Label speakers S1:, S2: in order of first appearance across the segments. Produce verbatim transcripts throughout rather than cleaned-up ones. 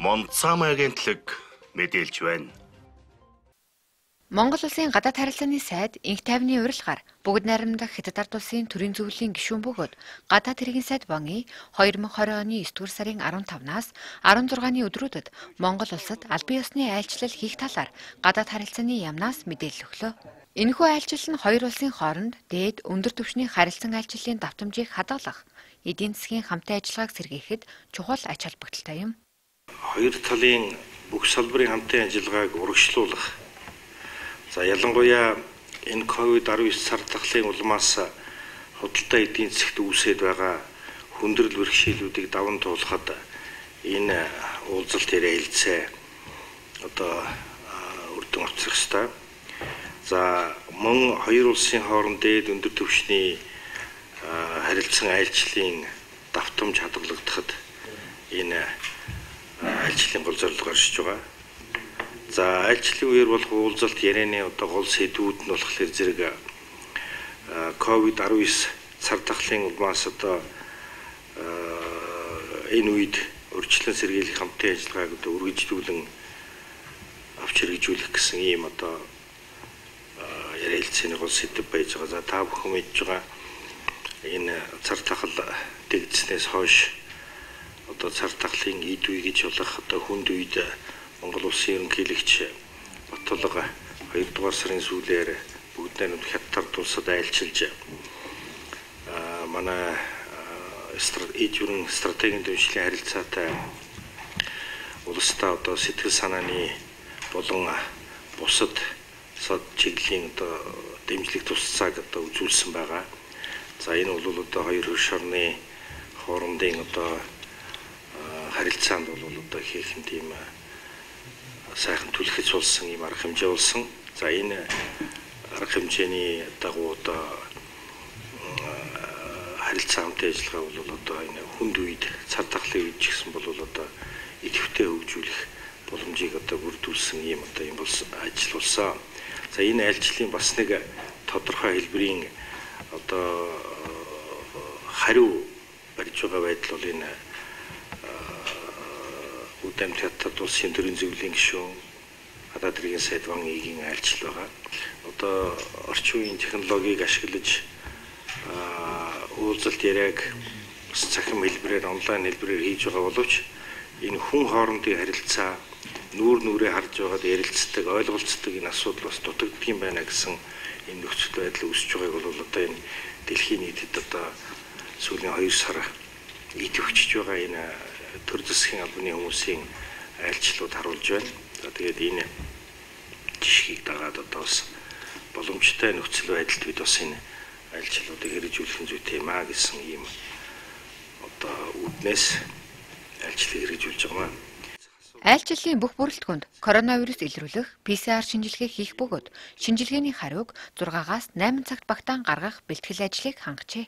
S1: Монцам агентлаг мэдээлж байна.
S2: Монгол улсын гадаад харилцааны сайд инх тайвны урилгаар бүгд найрамдах Хятад ард улсын төрийн зөвлөлийн гишүүн бөгөөд гадаад хэргийн сайд Ван И хоёр мың и двадцать оны есдүгээр сарын арван тавнаас арван зургааны өдрүүдэд Монгол улсад албан ёсны айлчлал хийх талаар гадаад харилцааны яамнаас мэдээлэл өглөө. Энэхүү айлчлал нь хоёр улсын хооронд дээд өндөр түвшний харилцан айлчлалын давтамжийг хадгалах, эдийн засгийн хамтын ажиллагааг сэргээхэд чухал ач холбогдолтой юм.
S3: Хоёр талын бүх салбарын хамтын ажиллагааг урагшлуулах. За ялангуяа энэ ковид арван девять сар дахлын улмаас худалдаа эдийн засгт үүсээд байгаа хүндрэл бэрхшээлүүдийг даван туулахад энэ уулзалт ярэ хэлцээ одоо үр дүн авчрах ёстой. За мөн хоёр улсын хоорондын өндөр түвшний харилцан айлчлалын давтамж хадгалагдахад энэ айлчлалын гол зорилго оршиж байгаа. За айлчлалын үеэр болох уулзалт ярианы одоо гол сэдвүүд нь болохоор зэрэг ковид арван девять цар тахлын улмаас одоо энэ үед урьдчилан сэргийлэх хамтын ажиллагааг одоо үргэлжлүүлэн авч хэрэгжүүлэх гэсэн ийм одоо яриа хэлцээний гол сэдв байж байгаа. За та бүхэн мэдж байгаа энэ цар тахал дэгдснээс хойш одоо цар тахлын эд үе гэж болох одоо хүнд үед Монгол улсын ерөнхийлөгч Батулга хоёрдугаар сарын сүүлээр бүгд найрамд Хятад улсад айлчилж манай эдгүрэн стратегийн дэвшлийн харилцаатай улстай одоо сэтгэл санааны болон бусад сод чиглэлийн одоо дэмжлэг тусцааг одоо үзүүлсэн байгаа. За энэ бол одоо хоёр хөрш орны хоорондын одоо харилцаанд бол одоо хийх тийм сайхан түлхэж болсон юм арга хэмжээ болсон. За энэ арга хэмжээний дагуу одоо харилцаа хамтын ажиллагаа бол одоо энэ хүнд үед цар тахлын үед ч гэсэн бол одоо идэвхтэй хөгжүүлэх боломжийг одоо бүрдүүлсэн юм одоо юм болсон ажил болсон. За энэ айлчлалын бас нэг тодорхой хэлбэрийн одоо хариу барьж байгаа байдал бол энэ Үдэм Хятад улсын төрийн зөвлөлийн гишүүн гадаад хэргийн сайд Ван И-гийн айлчлал байгаа. Одоо орчин үеийн технологиг ашиглаж уулзалт яриаг бас цахим хэлбэрээр онлайн хэлбэрээр хийж байгаа боловч энэ хүн хоорондын харилцаа нүүр нүрээ харж байгаад ярилцдаг, ойлголцдог энэ асуудал бас дутагддаг юм байна гэсэн энэ нөхцөл байдал үүсэж байгааг бол одоо энэ дэлхийн нийтэд одоо сүүлийн хоёр сар идэвхжиж байгаа энэ төр засгийн албаны хүмүүсийн айлчлалууд харуулж байна. За тэгээд энэ жишгийг дагаад одоо бас боломжтой нөхцөл байдалд бид бас энэ айлчлалуудыг хэрэгжүүлэх нь зүйтэй юм аа гэсэн ийм одоо үүднээс айлчлалыг хэрэгжүүлж байгаа.
S2: Айлчлалын бүх бүрэлдэхүүнд коронавирус илрүүлэх пэ цэ ар шинжилгээ хийх бөгөөд шинжилгээний хариуг зургаагаас найман цагт багтаан гаргах бэлтгэл ажлыг хангажээ.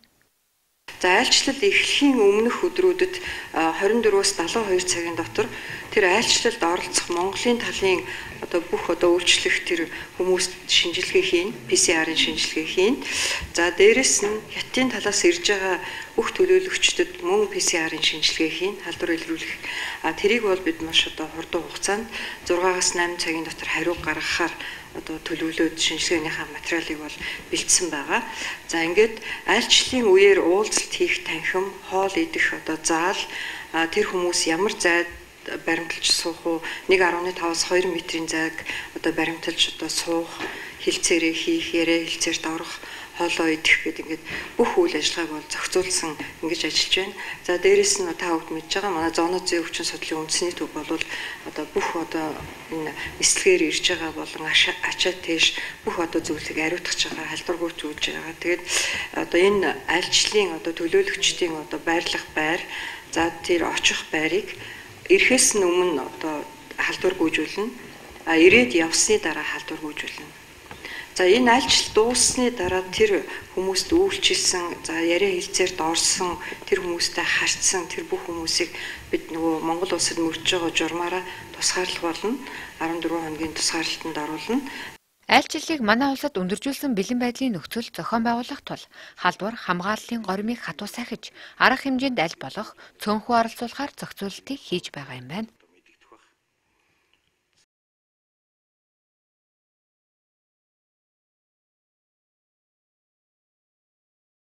S4: За айлчлал эхлэхийн өмнөх өдрүүдэд хорин дөрвөөс далайн хоёр цагийн дотор тэр айлчлалд оролцох Монголын талын одоо бүх одоо үйлчлэх тэр хүмүүст шинжилгээ хийн, пэ цэ арын шинжилгээ хийн. За дээрэс нь Хятадын талаас ирж байгаа бүх төлөөлөгчдөд мөн пэ цэ арын шинжилгээ хийн, халдвар илрүүлэх. А тэрийг бол бид маш одоо хурдан хугацаанд зургаагаас найман цагийн дотор хариу гаргахаар одоо төлөвлөөд шинжилгээнийхээ материалыг бол бэлдсэн байгаа. За ингээд айлчлалын үеэр уулзалт хийх танхим, хоол идэх одоо заал тэр хүмүүс ямар зайд баримталж суух уу, нэг гаруй таваас хоёр метрийн зайг одоо баримталж одоо суух, хилцээрээ хийх, яриа хилцээрт орох, хоолоо идэх гэдэг ингээд бүх үйл ажиллагааг бол зохицуулсан ингэж ажиллаж байна. За дээрэс нь та бүгд мэдж байгаа манай зоонозын өвчин судлалын үндэсний төв бол одоо бүх одоо энэ нислэгээр ирж байгаа болон ачаа тийш бүх одоо зүйлийг ариутгах байгаа, халдваргүй зүйлж байгаа. Тэгээд одоо энэ айлчлалын одоо төлөөлөгчдийн одоо байрлах байр, за тэр очих байрыг ирэхээс нь өмнө одоо халдваргүйжүүлнэ. А ирээд явсны дараа халдваргүйжүүлнэ. За энэ айлчлал дууссаны дараа тэр хүмүүст үйлчилсэн, за яриа хэлцээрт орсон, тэр хүмүүстэй харьцсан тэр бүх хүмүүсийг бид нөгөө Монгол улсад мөрж байгаа журмаараа тусгаарлах болно. арван дөрвөн хоногийн тусгаарлалтанд оруулна.
S2: Айлчлалыг манай улсад өндөржүүлсэн бэлэн байдлын нөхцөл зохион байгуулах тул халдвар хамгааллын горимыг хатуу сахиж арга хэмжээнд аль болох цөөнхөө оролцуулахаар зохицуулалтыг хийж байгаа юм байна.